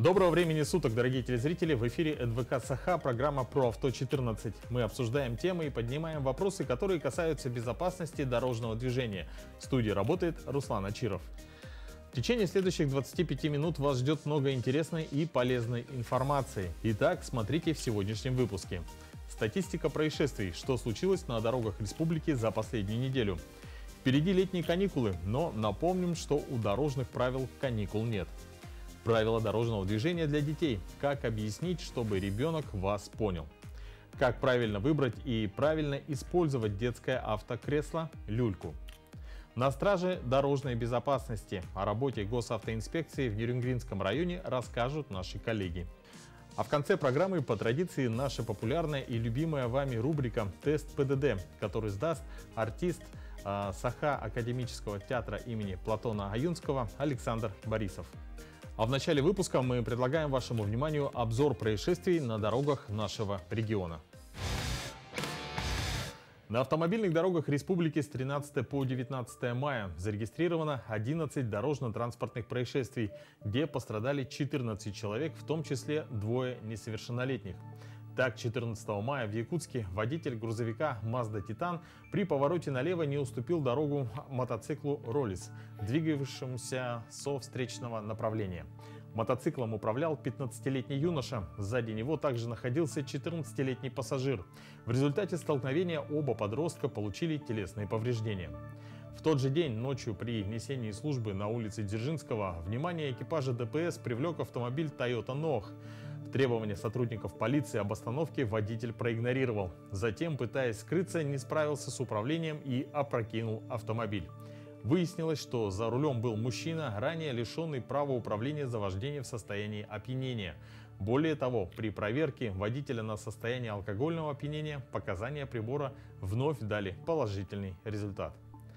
Доброго времени суток, дорогие телезрители! В эфире НВК Саха, программа про авто 14. Мы обсуждаем темы и поднимаем вопросы, которые касаются безопасности дорожного движения. В студии работает Руслан Ачиров. В течение следующих 25 минут вас ждет много интересной и полезной информации. Итак, смотрите в сегодняшнем выпуске. Статистика происшествий. Что случилось на дорогах республики за последнюю неделю? Впереди летние каникулы, но напомним, что у дорожных правил каникул нет. Правила дорожного движения для детей. Как объяснить, чтобы ребенок вас понял? Как правильно выбрать и правильно использовать детское автокресло «Люльку». На страже дорожной безопасности о работе госавтоинспекции в Нерюнгринском районе расскажут наши коллеги. А в конце программы по традиции наша популярная и любимая вами рубрика «Тест ПДД», который сдаст артист Саха академического театра имени Платона Аюнского Александр Борисов. А в начале выпуска мы предлагаем вашему вниманию обзор происшествий на дорогах нашего региона. На автомобильных дорогах республики с 13 по 19 мая зарегистрировано 11 дорожно-транспортных происшествий, где пострадали 14 человек, в том числе двое несовершеннолетних. Так, 14 мая в Якутске водитель грузовика Mazda Titan при повороте налево не уступил дорогу мотоциклу Роллис, двигавшемуся со встречного направления. Мотоциклом управлял 15-летний юноша, сзади него также находился 14-летний пассажир. В результате столкновения оба подростка получили телесные повреждения. В тот же день ночью при несении службы на улице Дзержинского внимание экипажа ДПС привлек автомобиль Toyota Noh. Требования сотрудников полиции об остановке водитель проигнорировал. Затем, пытаясь скрыться, не справился с управлением и опрокинул автомобиль. Выяснилось, что за рулем был мужчина, ранее лишенный права управления за вождение в состоянии опьянения. Более того, при проверке водителя на состояние алкогольного опьянения показания прибора вновь дали положительный результат.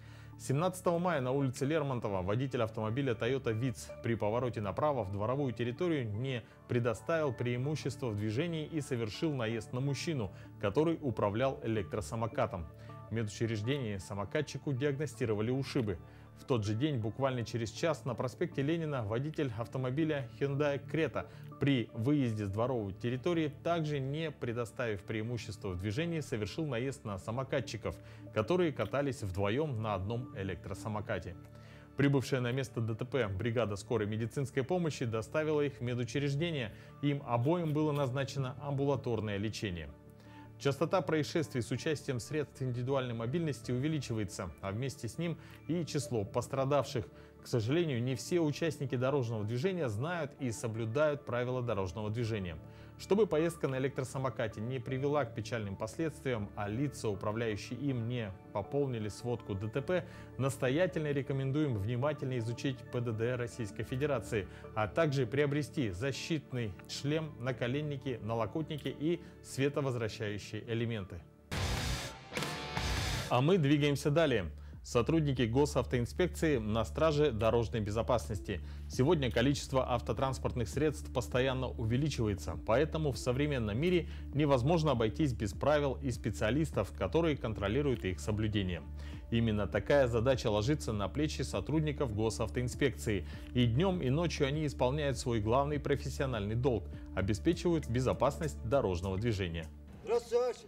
17 мая на улице Лермонтова водитель автомобиля Toyota Vitz при повороте направо в дворовую территорию не предоставил преимущества в движении и совершил наезд на мужчину, который управлял электросамокатом. В медучреждении самокатчику диагностировали ушибы. В тот же день, буквально через час, на проспекте Ленина водитель автомобиля Hyundai Creta при выезде с дворовой территории, также не предоставив преимущества в движении, совершил наезд на самокатчиков, которые катались вдвоем на одном электросамокате. Прибывшая на место ДТП бригада скорой медицинской помощи доставила их в медучреждение, им обоим было назначено амбулаторное лечение. Частота происшествий с участием средств индивидуальной мобильности увеличивается, а вместе с ним и число пострадавших. К сожалению, не все участники дорожного движения знают и соблюдают правила дорожного движения. Чтобы поездка на электросамокате не привела к печальным последствиям, а лица, управляющие им, не пополнили сводку ДТП, настоятельно рекомендуем внимательно изучить ПДД Российской Федерации, а также приобрести защитный шлем, наколенники, налокотники и световозвращающие элементы. А мы двигаемся далее. Сотрудники госавтоинспекции на страже дорожной безопасности. Сегодня количество автотранспортных средств постоянно увеличивается, поэтому в современном мире невозможно обойтись без правил и специалистов, которые контролируют их соблюдение. Именно такая задача ложится на плечи сотрудников госавтоинспекции. И днем, и ночью они исполняют свой главный профессиональный долг – обеспечивают безопасность дорожного движения. Здравствуйте!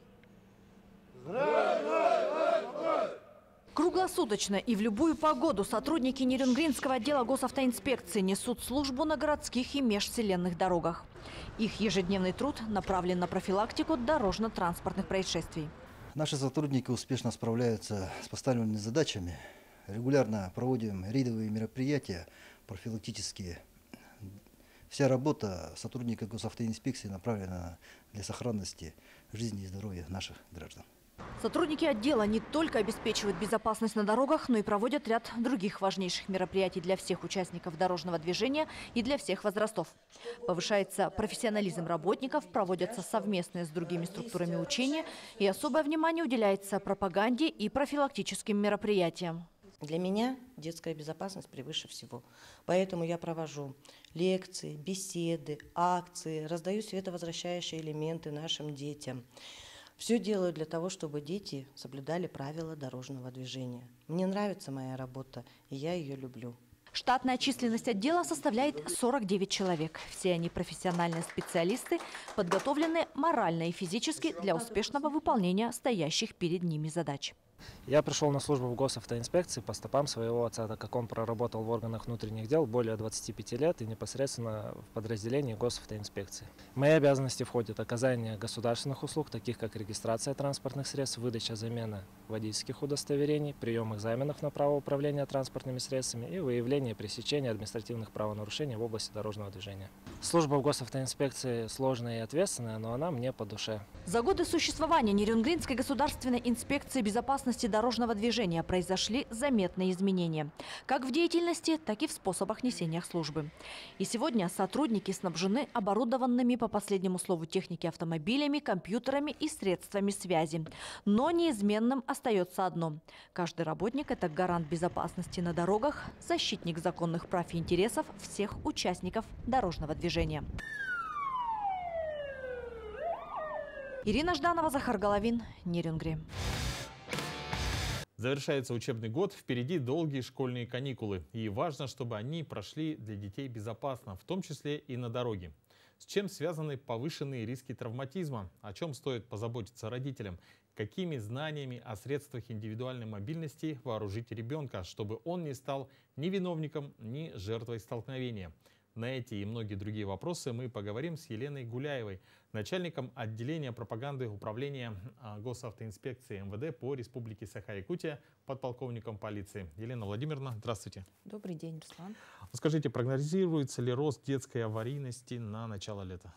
Круглосуточно и в любую погоду сотрудники Нерюнгринского отдела госавтоинспекции несут службу на городских и межселенных дорогах. Их ежедневный труд направлен на профилактику дорожно-транспортных происшествий. Наши сотрудники успешно справляются с поставленными задачами. Регулярно проводим рейдовые мероприятия, профилактические. Вся работа сотрудников госавтоинспекции направлена для сохранности жизни и здоровья наших граждан. Сотрудники отдела не только обеспечивают безопасность на дорогах, но и проводят ряд других важнейших мероприятий для всех участников дорожного движения и для всех возрастов. Повышается профессионализм работников, проводятся совместные с другими структурами учения и особое внимание уделяется пропаганде и профилактическим мероприятиям. Для меня детская безопасность превыше всего. Поэтому я провожу лекции, беседы, акции, раздаю световозвращающие элементы нашим детям. Все делаю для того, чтобы дети соблюдали правила дорожного движения. Мне нравится моя работа, и я ее люблю. Штатная численность отдела составляет 49 человек. Все они профессиональные специалисты, подготовленные морально и физически для успешного выполнения стоящих перед ними задач. Я пришел на службу в госавтоинспекции по стопам своего отца, так как он проработал в органах внутренних дел более 25 лет и непосредственно в подразделении госавтоинспекции. В мои обязанности входит оказание государственных услуг, таких как регистрация транспортных средств, выдача замена водительских удостоверений, прием экзаменов на право управления транспортными средствами и выявление и пресечение административных правонарушений в области дорожного движения. Служба в госавтоинспекции сложная и ответственная, но она мне по душе. За годы существования Нерюнгринской государственной инспекции безопасности дорожного движения произошли заметные изменения. Как в деятельности, так и в способах несения службы. И сегодня сотрудники снабжены оборудованными по последнему слову техники автомобилями, компьютерами и средствами связи. Но неизменным остается одно. Каждый работник – это гарант безопасности на дорогах, защитник законных прав и интересов всех участников дорожного движения. Ирина Жданова, Захар Головин, Нерюнгри. Завершается учебный год, впереди долгие школьные каникулы. И важно, чтобы они прошли для детей безопасно, в том числе и на дороге. С чем связаны повышенные риски травматизма? О чем стоит позаботиться родителям? Какими знаниями о средствах индивидуальной мобильности вооружить ребенка, чтобы он не стал ни виновником, ни жертвой столкновения? На эти и многие другие вопросы мы поговорим с Еленой Гуляевой, начальником отделения пропаганды Управления госавтоинспекции МВД по Республике Саха-Якутия, подполковником полиции. Елена Владимировна, здравствуйте. Добрый день, Руслан. Скажите, прогнозируется ли рост детской аварийности на начало лета?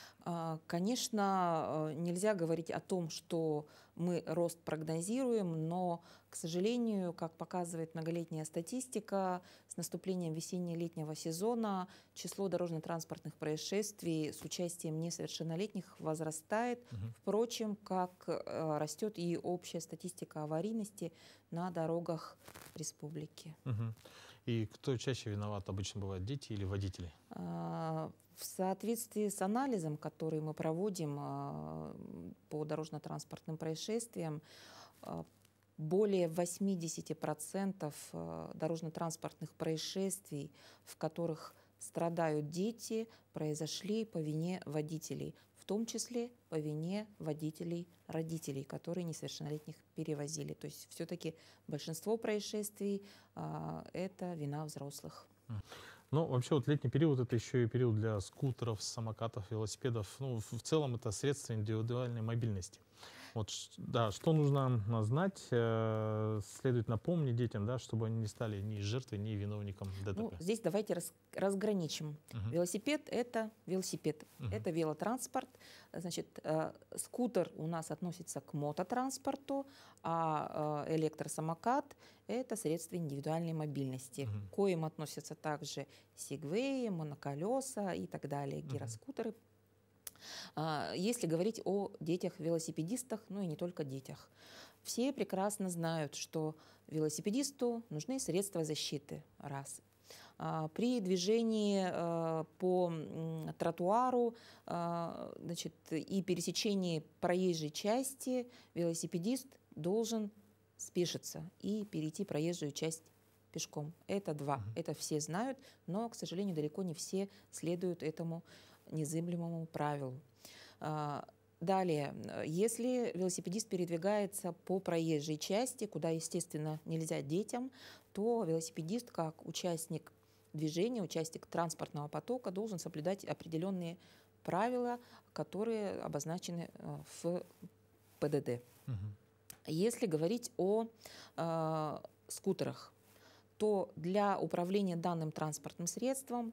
Конечно, нельзя говорить о том, что мы рост прогнозируем, но, к сожалению, как показывает многолетняя статистика, с наступлением весенне-летнего сезона число дорожно-транспортных происшествий с участием несовершеннолетних возрастает. Впрочем, как растет и общая статистика аварийности на дорогах республики. И кто чаще виноват? Обычно бывают дети или водители? В соответствии с анализом, который мы проводим по дорожно-транспортным происшествиям, более 80% дорожно-транспортных происшествий, в которых страдают дети, произошли по вине водителей, в том числе по вине водителей-родителей, которые несовершеннолетних перевозили. То есть все-таки большинство происшествий это вина взрослых. Ну, вообще, вот летний период — это еще и период для скутеров, самокатов, велосипедов. Ну, в целом, это средства индивидуальной мобильности. Вот, да, что нужно знать, следует напомнить детям, да, чтобы они не стали ни жертвой, ни виновником ДТП. Ну, здесь давайте разграничим. Велосипед – это велосипед, это велотранспорт. Значит, скутер у нас относится к мототранспорту, а электросамокат – это средство индивидуальной мобильности. К коим относятся также сегвеи, моноколеса и так далее, гироскутеры. Если говорить о детях-велосипедистах, ну и не только детях, все прекрасно знают, что велосипедисту нужны средства защиты. Раз. При движении по тротуару, значит, и пересечении проезжей части велосипедист должен спешиться и перейти проезжую часть пешком. Это два. Это все знают, но, к сожалению, далеко не все следуют этому незыблемому правилу. Далее, если велосипедист передвигается по проезжей части, куда, естественно, нельзя детям, то велосипедист, как участник движения, участник транспортного потока, должен соблюдать определенные правила, которые обозначены в ПДД. Если говорить о скутерах, то для управления данным транспортным средством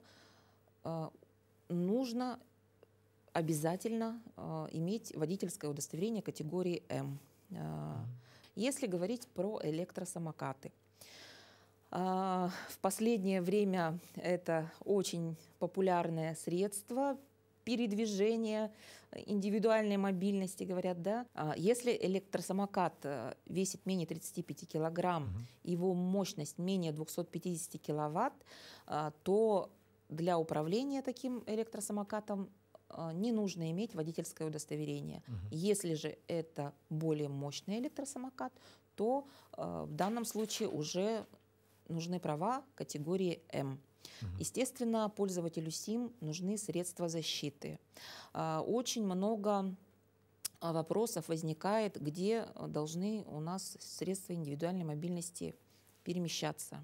нужно обязательно иметь водительское удостоверение категории М. Если говорить про электросамокаты, в последнее время это очень популярное средство передвижения, индивидуальной мобильности, говорят, да. Если электросамокат весит менее 35 килограмм, его мощность менее 250 киловатт, то для управления таким электросамокатом не нужно иметь водительское удостоверение. Если же это более мощный электросамокат, то в данном случае уже нужны права категории М. Естественно, пользователю СИМ нужны средства защиты. Очень много вопросов возникает, где должны у нас средства индивидуальной мобильности перемещаться.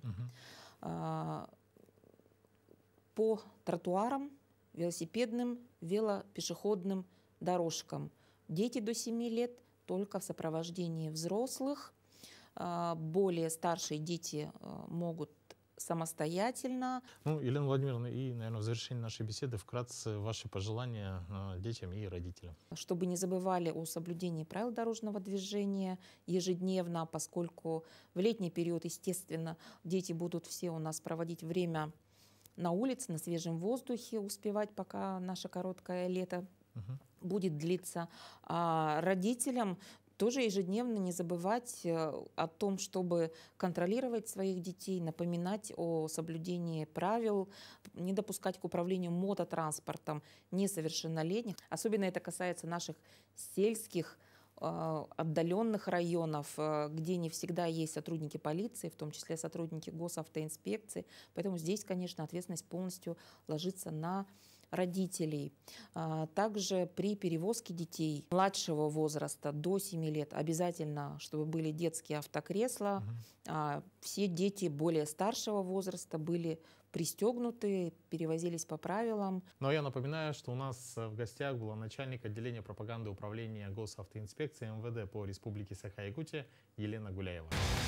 По тротуарам, велосипедным, велопешеходным дорожкам. Дети до 7 лет только в сопровождении взрослых. Более старшие дети могут самостоятельно. Ну, Елена Владимировна, и, наверное, в завершении нашей беседы вкратце ваши пожелания детям и родителям. Чтобы не забывали о соблюдении правил дорожного движения ежедневно, поскольку в летний период, естественно, дети будут все у нас проводить время на улице, на свежем воздухе, успевать, пока наше короткое лето будет длиться. А родителям тоже ежедневно не забывать о том, чтобы контролировать своих детей, напоминать о соблюдении правил, не допускать к управлению мототранспортом несовершеннолетних. Особенно это касается наших сельских, отдаленных районов, где не всегда есть сотрудники полиции, в том числе сотрудники госавтоинспекции. Поэтому здесь, конечно, ответственность полностью ложится на родителей. Также при перевозке детей младшего возраста до 7 лет обязательно, чтобы были детские автокресла. Все дети более старшего возраста были пристегнуты, перевозились по правилам. Но я напоминаю, что у нас в гостях была начальник отделения пропаганды управления госавтоинспекции МВД по Республике Саха-Якутия Елена Гуляева.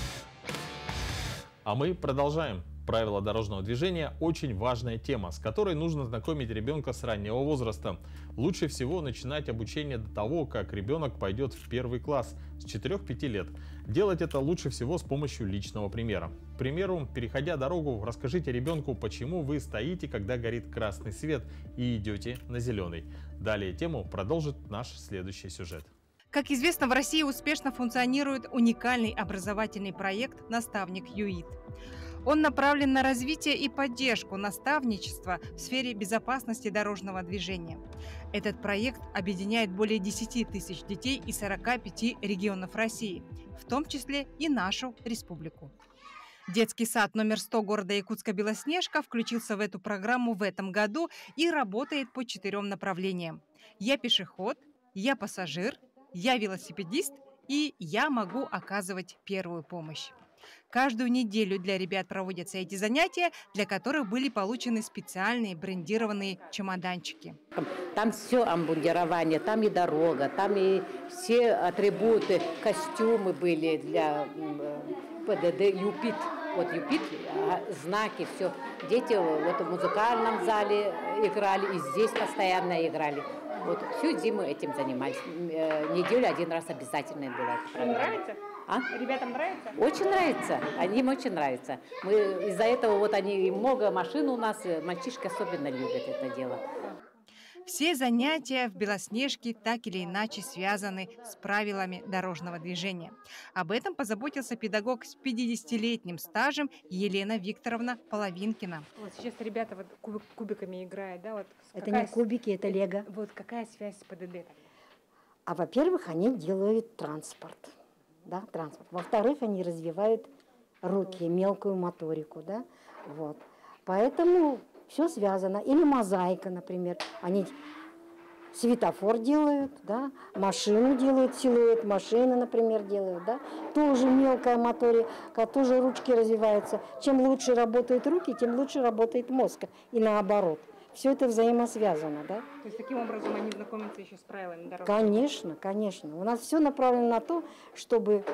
А мы продолжаем. Правила дорожного движения – очень важная тема, с которой нужно знакомить ребенка с раннего возраста. Лучше всего начинать обучение до того, как ребенок пойдет в 1 класс, с 4-5 лет. Делать это лучше всего с помощью личного примера. К примеру, переходя дорогу, расскажите ребенку, почему вы стоите, когда горит красный свет, и идете на зеленый. Далее тему продолжит наш следующий сюжет. Как известно, в России успешно функционирует уникальный образовательный проект «Наставник ЮИД». Он направлен на развитие и поддержку наставничества в сфере безопасности дорожного движения. Этот проект объединяет более 10 тысяч детей из 45 регионов России, в том числе и нашу республику. Детский сад номер 100 города Якутска «Белоснежка» включился в эту программу в этом году и работает по 4 направлениям. Я пешеход, я пассажир, я велосипедист и я могу оказывать первую помощь. Каждую неделю для ребят проводятся эти занятия, для которых были получены специальные брендированные чемоданчики. Там все обмундирование, там и дорога, там и все атрибуты, костюмы были для ПДД, ЮПИТ. Вот ЮПИТ, знаки, все. Дети вот в музыкальном зале играли и здесь постоянно играли. Вот всю зиму этим занимались. Неделю один раз обязательно была эта программа. Нравится? А? Ребятам нравится? Очень нравится, им очень нравится. Мы из-за этого вот они много машин у нас, мальчишки особенно любят это дело. Все занятия в «Белоснежке» так или иначе связаны с правилами дорожного движения. Об этом позаботился педагог с 50-летним стажем Елена Викторовна Половинкина. Вот сейчас ребята вот кубиками играют, да? Вот это не кубики, это лего. Вот какая связь с ПДД? А во-первых, они делают транспорт. Да, транспорт. Во-вторых, они развивают руки, мелкую моторику. Да? Вот. Поэтому все связано. Или мозаика, например. Они светофор делают, да? Машину делают, силуэт машины, например, делают. Да? Тоже мелкая моторика, тоже ручки развиваются. Чем лучше работают руки, тем лучше работает мозг. И наоборот. Все это взаимосвязано, да? То есть таким образом они знакомятся еще с правилами дорожного? Конечно, конечно. У нас все направлено на то, чтобы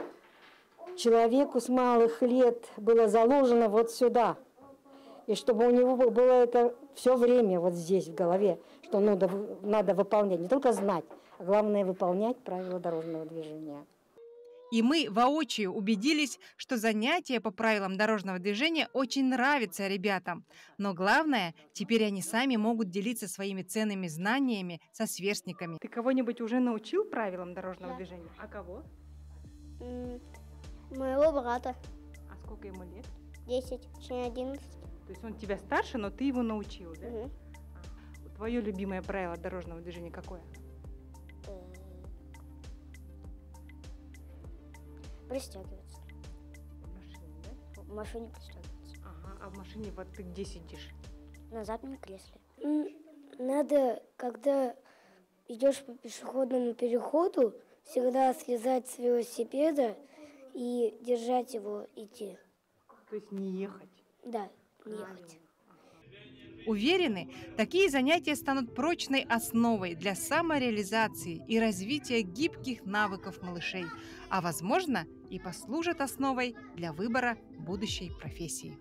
человеку с малых лет было заложено вот сюда. И чтобы у него было это все время вот здесь в голове, что надо выполнять, не только знать, а главное выполнять правила дорожного движения. И мы воочию убедились, что занятия по правилам дорожного движения очень нравятся ребятам. Но главное, теперь они сами могут делиться своими ценными знаниями со сверстниками. Ты кого-нибудь уже научил правилам дорожного движения? А кого? Моего брата. А сколько ему лет? 10, точнее 11. То есть он тебя старше, но ты его научил, да? Угу. Твое любимое правило дорожного движения какое? Пристегиваться. В машине, да? В машине пристегиваться. А в машине вот ты где сидишь? На заднем кресле. Надо, когда идешь по пешеходному переходу, всегда слезать с велосипеда и держать его идти. То есть не ехать? Да, не ехать. Уверены, такие занятия станут прочной основой для самореализации и развития гибких навыков малышей, а, возможно, и послужат основой для выбора будущей профессии.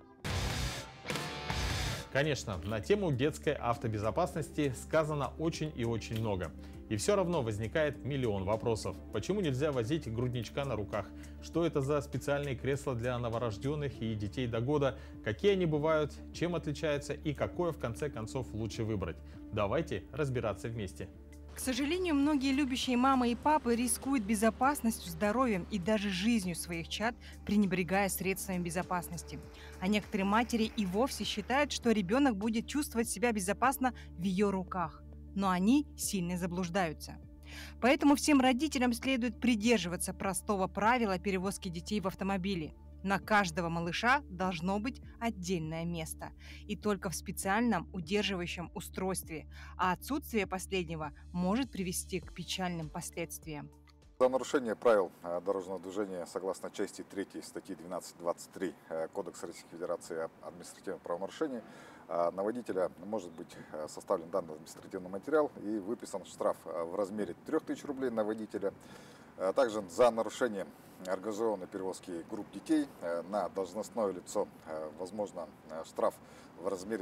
Конечно, на тему детской автобезопасности сказано очень и очень много. И все равно возникает миллион вопросов. Почему нельзя возить грудничка на руках? Что это за специальные кресла для новорожденных и детей до года? Какие они бывают? Чем отличаются? И какое в конце концов лучше выбрать? Давайте разбираться вместе. К сожалению, многие любящие мамы и папы рискуют безопасностью, здоровьем и даже жизнью своих чад, пренебрегая средствами безопасности. А некоторые матери и вовсе считают, что ребенок будет чувствовать себя безопасно в ее руках. Но они сильно заблуждаются. Поэтому всем родителям следует придерживаться простого правила перевозки детей в автомобиле. На каждого малыша должно быть отдельное место. И только в специальном удерживающем устройстве. А отсутствие последнего может привести к печальным последствиям. За нарушение правил дорожного движения согласно части 3 статьи 12.23 Кодекса Российской Федерации об административных правонарушениях на водителя может быть составлен данный административный материал и выписан штраф в размере 3000 рублей на водителя. Также за нарушение организованной перевозки групп детей на должностное лицо возможно штраф в размере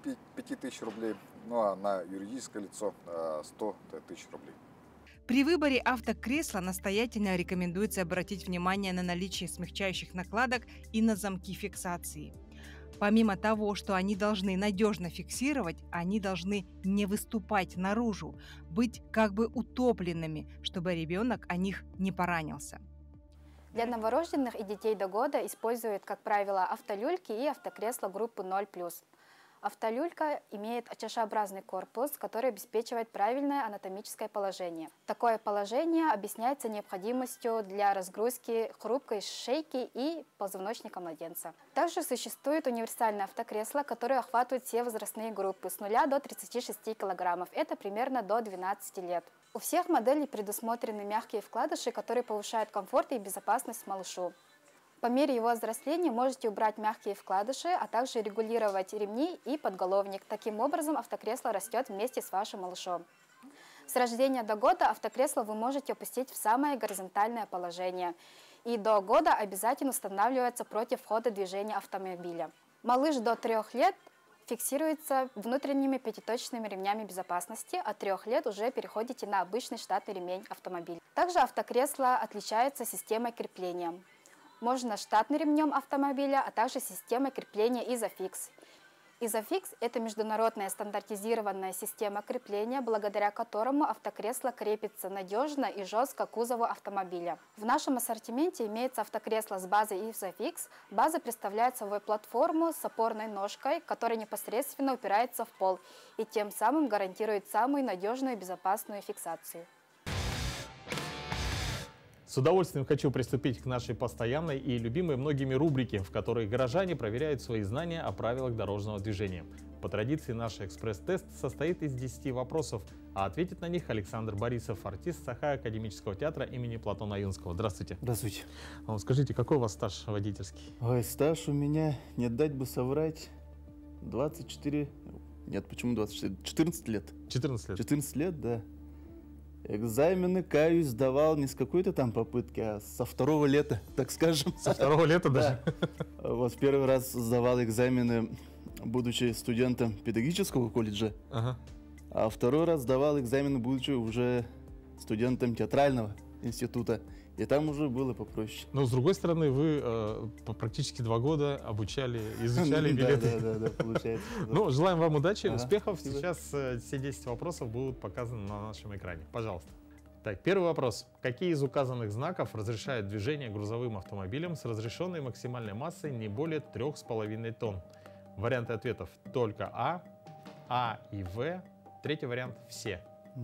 25 тысяч рублей, ну а на юридическое лицо 100 тысяч рублей. При выборе автокресла настоятельно рекомендуется обратить внимание на наличие смягчающих накладок и на замки фиксации. Помимо того, что они должны надежно фиксировать, они должны не выступать наружу, быть как бы утопленными, чтобы ребенок о них не поранился. Для новорожденных и детей до года используют, как правило, автолюльки и автокресла группы 0+. Автолюлька имеет чашеобразный корпус, который обеспечивает правильное анатомическое положение. Такое положение объясняется необходимостью для разгрузки хрупкой шейки и позвоночника младенца. Также существует универсальное автокресло, которое охватывает все возрастные группы с 0 до 36 кг. Это примерно до 12 лет. У всех моделей предусмотрены мягкие вкладыши, которые повышают комфорт и безопасность малышу. По мере его взросления можете убрать мягкие вкладыши, а также регулировать ремни и подголовник. Таким образом, автокресло растет вместе с вашим малышом. С рождения до года автокресло вы можете опустить в самое горизонтальное положение. И до года обязательно устанавливается против хода движения автомобиля. Малыш до 3 лет фиксируется внутренними пятиточными ремнями безопасности, от 3 лет уже переходите на обычный штатный ремень автомобиля. Также автокресло отличается системой крепления. Можно штатным ремнем автомобиля, а также системой крепления Isofix. Isofix – это международная стандартизированная система крепления, благодаря которому автокресло крепится надежно и жестко к кузову автомобиля. В нашем ассортименте имеется автокресло с базой Isofix. База представляет собой платформу с опорной ножкой, которая непосредственно упирается в пол и тем самым гарантирует самую надежную и безопасную фиксацию. С удовольствием хочу приступить к нашей постоянной и любимой многими рубрике, в которой горожане проверяют свои знания о правилах дорожного движения. По традиции наш экспресс-тест состоит из 10 вопросов, а ответит на них Александр Борисов, артист Саха Академического театра имени Платона Юнского. Здравствуйте. Здравствуйте. Скажите, какой у вас стаж водительский? Ой, стаж у меня, не дать бы соврать, 24, нет, почему 24, 14 лет. 14 лет? 14 лет, да. Экзамены, каюсь, сдавал не с какой-то там попытки, а со 2-го лета, так скажем. Со 2-го лета даже? Вот первый раз сдавал экзамены, будучи студентом педагогического колледжа, а второй раз сдавал экзамены, будучи уже студентом театрального института. И там уже было попроще. Но с другой стороны, вы практически 2 года обучали, изучали билеты. Да, получается. Ну, желаем вам удачи, успехов. Сейчас все 10 вопросов будут показаны на нашем экране. Пожалуйста. Так, первый вопрос. Какие из указанных знаков разрешают движение грузовым автомобилем с разрешенной максимальной массой не более 3,5 тонн? Варианты ответов только А и В. Третий вариант – все.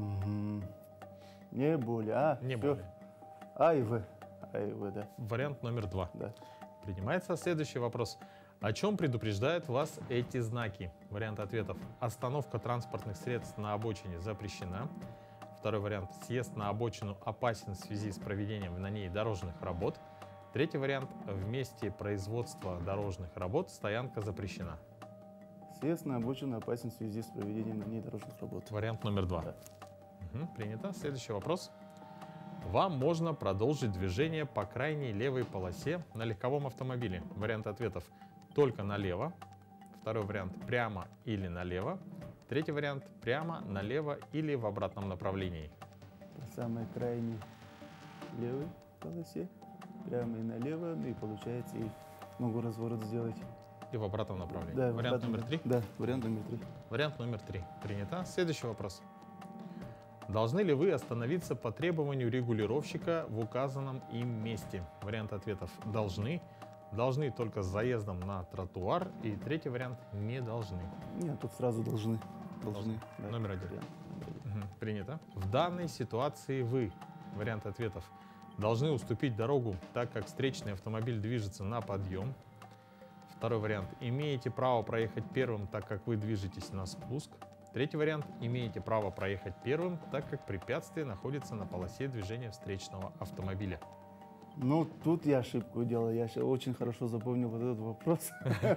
Не более. Не более. А и В. А и В, да. Вариант номер 2. Да. Принимается. Следующий вопрос. О чем предупреждают вас эти знаки? Вариант ответов. Остановка транспортных средств на обочине запрещена. Второй вариант. Съезд на обочину опасен в связи с проведением на ней дорожных работ. Третий вариант. В месте производства дорожных работ стоянка запрещена. Съезд на обочину опасен в связи с проведением на ней дорожных работ. Вариант номер 2. Да. Принято. Следующий вопрос. Вам можно продолжить движение по крайней левой полосе на легковом автомобиле. Вариант ответов. Только налево. Второй вариант. Прямо или налево. Третий вариант. Прямо, налево или в обратном направлении. По самой крайней левой полосе. Прямо и налево. И получается, и могу разворот сделать. И в обратном направлении. Да, Вариант номер 3? Да, вариант номер 3. Вариант номер 3. Принято. Следующий вопрос. Должны ли вы остановиться по требованию регулировщика в указанном им месте? Вариант ответов. Должны. Должны только с заездом на тротуар. И третий вариант. Не должны. Нет, тут сразу должны. Должны. Да. Номер 1. Принято. В данной ситуации вы. Вариант ответов. Должны уступить дорогу, так как встречный автомобиль движется на подъем. Второй вариант. Имеете право проехать первым, так как вы движетесь на спуск. Третий вариант. Имеете право проехать первым, так как препятствие находится на полосе движения встречного автомобиля. Ну, тут я ошибку делал. Я очень хорошо запомнил вот этот вопрос.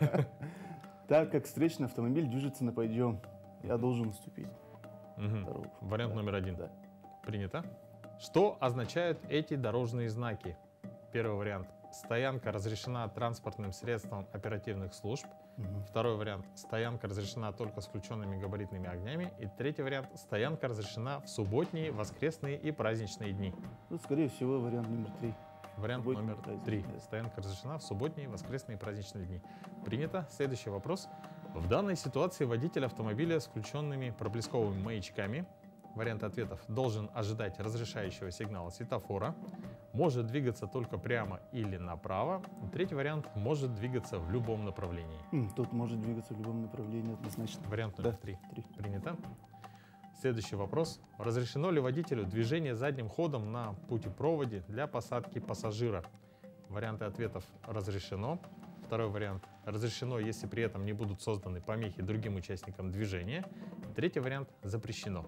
Так как встречный автомобиль движется на подъем, я должен уступить дорогу. Вариант номер 1. Принято. Что означают эти дорожные знаки? Первый вариант. Стоянка разрешена транспортным средством оперативных служб. Второй вариант. Стоянка разрешена только с включенными габаритными огнями. И третий вариант. Стоянка разрешена в субботние, воскресные и праздничные дни. Ну, скорее всего, вариант номер 3. Вариант номер 3. Стоянка разрешена в субботние, воскресные и праздничные дни. Принято. Следующий вопрос. В данной ситуации водитель автомобиля с включенными проблесковыми маячками, вариант ответов, должен ожидать разрешающего сигнала светофора, может двигаться только прямо или направо. Третий вариант, может двигаться в любом направлении. Тут может двигаться в любом направлении однозначно. Вариант номер 3. Принято. Следующий вопрос. Разрешено ли водителю движение задним ходом на путепроводе для посадки пассажира? Варианты ответов. Разрешено. Второй вариант. Разрешено, если при этом не будут созданы помехи другим участникам движения. Третий вариант. Запрещено.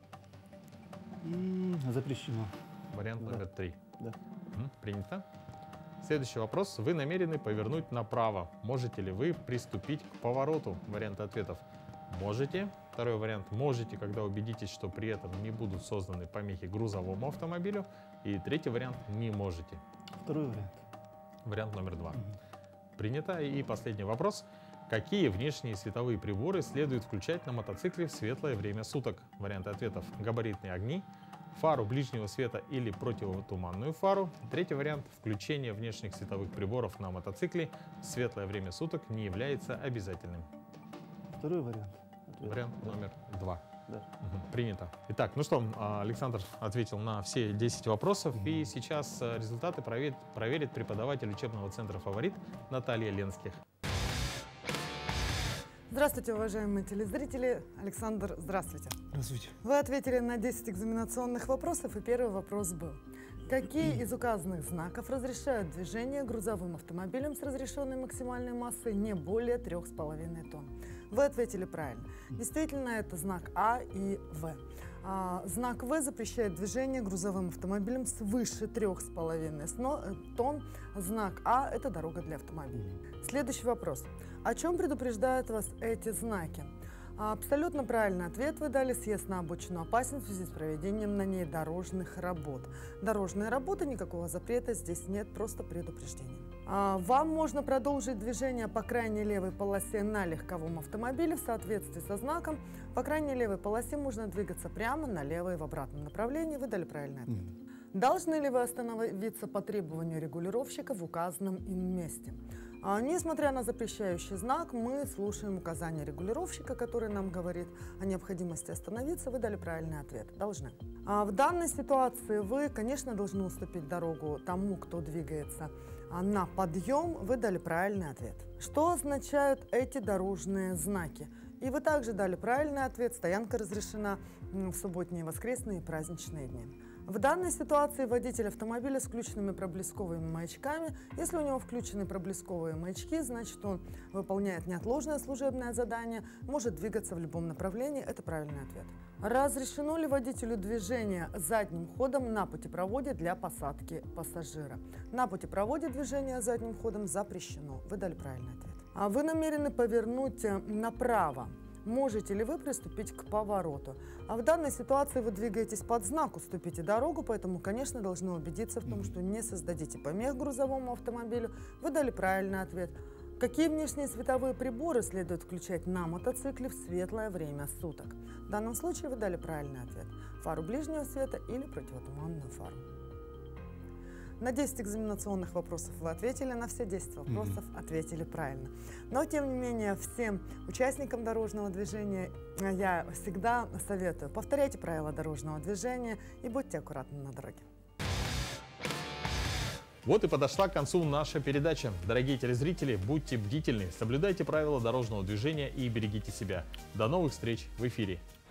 Запрещено. Вариант номер 3. Да. Принято. Следующий вопрос. Вы намерены повернуть направо. Можете ли вы приступить к повороту? Варианты ответов. Можете. Второй вариант. Можете, когда убедитесь, что при этом не будут созданы помехи грузовому автомобилю. И третий вариант. Не можете. Второй вариант. Вариант номер 2. Принято. И последний вопрос. Какие внешние световые приборы следует включать на мотоцикле в светлое время суток? Варианты ответов. Габаритные огни, фару ближнего света или противотуманную фару. Третий вариант. Включение внешних световых приборов на мотоцикле в светлое время суток не является обязательным. Второй вариант. Вариант номер 2. Да. Принято. Итак, ну что, Александр ответил на все 10 вопросов. И сейчас результаты проверит преподаватель учебного центра «Фаворит» Наталья Ленских. Здравствуйте, уважаемые телезрители. Александр, здравствуйте. Здравствуйте. Вы ответили на 10 экзаменационных вопросов, и первый вопрос был. Какие из указанных знаков разрешают движение грузовым автомобилем с разрешенной максимальной массой не более 3,5 тонн? Вы ответили правильно. Действительно, это знак А и В. Знак В запрещает движение грузовым автомобилем свыше 3,5 тонн. Знак А – это дорога для автомобилей. Следующий вопрос. О чем предупреждают вас эти знаки? Абсолютно правильный ответ вы дали. Съезд на обочину опасен в связи с проведением на ней дорожных работ. Дорожные работы, никакого запрета здесь нет, просто предупреждение. Вам можно продолжить движение по крайней левой полосе на легковом автомобиле в соответствии со знаком. По крайней левой полосе можно двигаться прямо, налево и в обратном направлении. Вы дали правильный ответ. Должны ли вы остановиться по требованию регулировщика в указанном им месте? Несмотря на запрещающий знак, мы слушаем указания регулировщика, который нам говорит о необходимости остановиться. Вы дали правильный ответ. Должны. В данной ситуации вы, конечно, должны уступить дорогу тому, кто двигается на подъем. Вы дали правильный ответ. Что означают эти дорожные знаки? И вы также дали правильный ответ. Стоянка разрешена в субботние, воскресные и праздничные дни. В данной ситуации водитель автомобиля с включенными проблесковыми маячками, если у него включены проблесковые маячки, значит он выполняет неотложное служебное задание, может двигаться в любом направлении, это правильный ответ. Разрешено ли водителю движение задним ходом на путепроводе для посадки пассажира? На путепроводе движение задним ходом запрещено, вы дали правильный ответ. А вы намерены повернуть направо? Можете ли вы приступить к повороту? А в данной ситуации вы двигаетесь под знак «Уступите дорогу», поэтому, конечно, должны убедиться в том, что не создадите помех грузовому автомобилю. Вы дали правильный ответ. Какие внешние световые приборы следует включать на мотоцикле в светлое время суток? В данном случае вы дали правильный ответ. Фару ближнего света или противотуманную фару. На 10 экзаменационных вопросов вы ответили, на все 10 вопросов ответили правильно. Но, тем не менее, всем участникам дорожного движения я всегда советую: повторяйте правила дорожного движения и будьте аккуратны на дороге. Вот и подошла к концу наша передача. Дорогие телезрители, будьте бдительны, соблюдайте правила дорожного движения и берегите себя. До новых встреч в эфире.